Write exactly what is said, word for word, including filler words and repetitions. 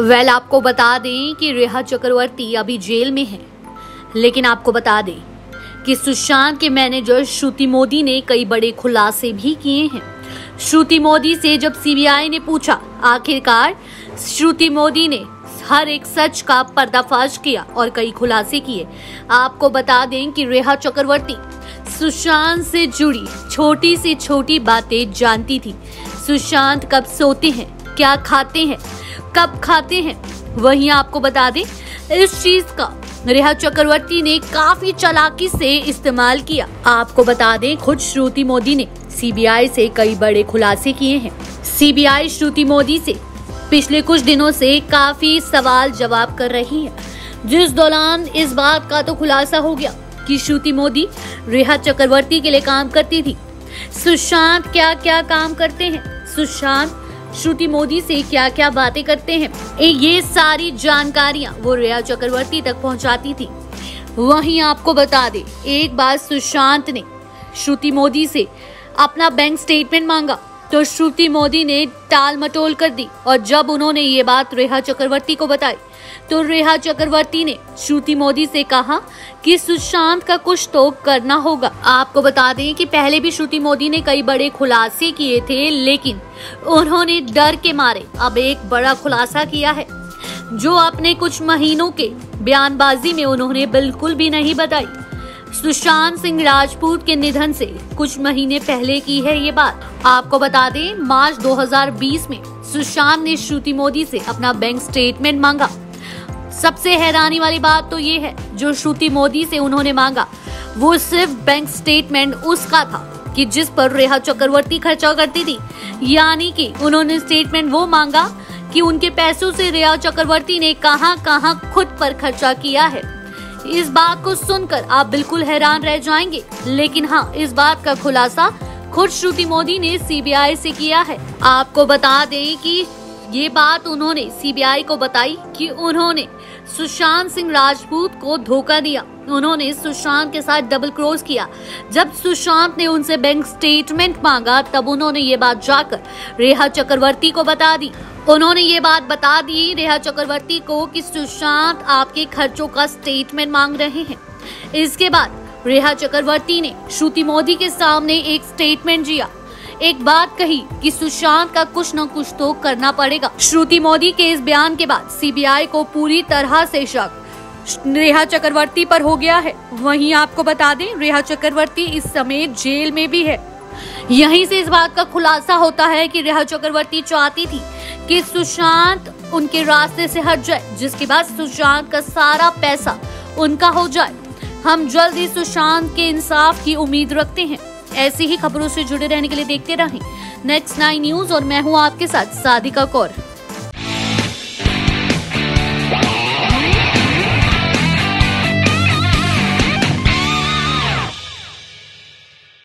Well आपको बता दें कि रेखा चक्रवर्ती अभी जेल में है, लेकिन आपको बता दें कि सुशांत के मैनेजर श्रुति मोदी ने कई बड़े खुलासे भी किए हैं। श्रुति मोदी से जब सीबीआई ने पूछा, आखिरकार श्रुति मोदी ने हर एक सच का पर्दाफाश किया और कई खुलासे किए। आपको बता दें कि रेखा चक्रवर्ती सुशांत से जुड़ी छोटी से छोटी बातें जानती थी। सुशांत कब सोते हैं, क्या खाते हैं, कब खाते हैं, वहीं आपको बता दें इस चीज का रेखा चक्रवर्ती ने काफी चालाकी से इस्तेमाल किया। आपको बता दें खुद श्रुति मोदी ने सीबीआई से कई बड़े खुलासे किए हैं। सीबीआई श्रुति मोदी से पिछले कुछ दिनों से काफी सवाल जवाब कर रही है, जिस दौरान इस बात का तो खुलासा हो गया कि श्रुति मोदी रेखा चक्रवर्ती के लिए काम करती थी। सुशांत क्या क्या काम करते हैं, सुशांत श्रुति मोदी से क्या क्या बातें करते हैं, ये सारी जानकारियां वो रेखा चक्रवर्ती तक पहुंचाती थी। वहीं आपको बता दें एक बार सुशांत ने श्रुति मोदी से अपना बैंक स्टेटमेंट मांगा तो श्रुति मोदी ने टाल मटोल कर दी, और जब उन्होंने ये बात रेखा चक्रवर्ती को बताई तो रेखा चक्रवर्ती ने श्रुति मोदी से कहा कि सुशांत का कुछ तो करना होगा। आपको बता दें कि पहले भी श्रुति मोदी ने कई बड़े खुलासे किए थे, लेकिन उन्होंने डर के मारे अब एक बड़ा खुलासा किया है, जो अपने कुछ महीनों के बयानबाजी में उन्होंने बिल्कुल भी नहीं बताई। सुशांत सिंह राजपूत के निधन से कुछ महीने पहले की है ये बात। आपको बता दें मार्च दो हज़ार बीस में सुशांत ने श्रुति मोदी से अपना बैंक स्टेटमेंट मांगा। सबसे हैरानी वाली बात तो ये है, जो श्रुति मोदी से उन्होंने मांगा वो सिर्फ बैंक स्टेटमेंट उसका था कि जिस पर रेखा चक्रवर्ती खर्चा करती थी। यानी कि उन्होंने स्टेटमेंट वो मांगा कि उनके पैसों से रेखा चक्रवर्ती ने कहां कहां खुद पर खर्चा किया है। इस बात को सुनकर आप बिल्कुल हैरान रह जाएंगे, लेकिन हाँ, इस बात का खुलासा खुद श्रुति मोदी ने सीबीआई से किया है। आपको बता दें कि ये बात उन्होंने सीबीआई को बताई कि उन्होंने सुशांत सिंह राजपूत को धोखा दिया, उन्होंने सुशांत के साथ डबल क्रॉस किया। जब सुशांत ने उनसे बैंक स्टेटमेंट मांगा तब उन्होंने ये बात जाकर रेखा चक्रवर्ती को बता दी। उन्होंने ये बात बता दी रेखा चक्रवर्ती को कि सुशांत आपके खर्चों का स्टेटमेंट मांग रहे हैं। इसके बाद रेखा चक्रवर्ती ने श्रुति मोदी के सामने एक स्टेटमेंट दिया, एक बात कही कि सुशांत का कुछ न कुछ तो करना पड़ेगा। श्रुति मोदी के इस बयान के बाद सीबीआई को पूरी तरह से शक रेखा चक्रवर्ती पर हो गया है। वहीं आपको बता दें रेखा चक्रवर्ती इस समय जेल में भी है। यहीं से इस बात का खुलासा होता है कि रेखा चक्रवर्ती चाहती थी कि सुशांत उनके रास्ते से हट जाए, जिसके बाद सुशांत का सारा पैसा उनका हो जाए। हम जल्द ही सुशांत के इंसाफ की उम्मीद रखते हैं। ऐसी ही खबरों से जुड़े रहने के लिए देखते रहें नेक्स्ट नाइन न्यूज, और मैं हूं आपके साथ सादिका कौर।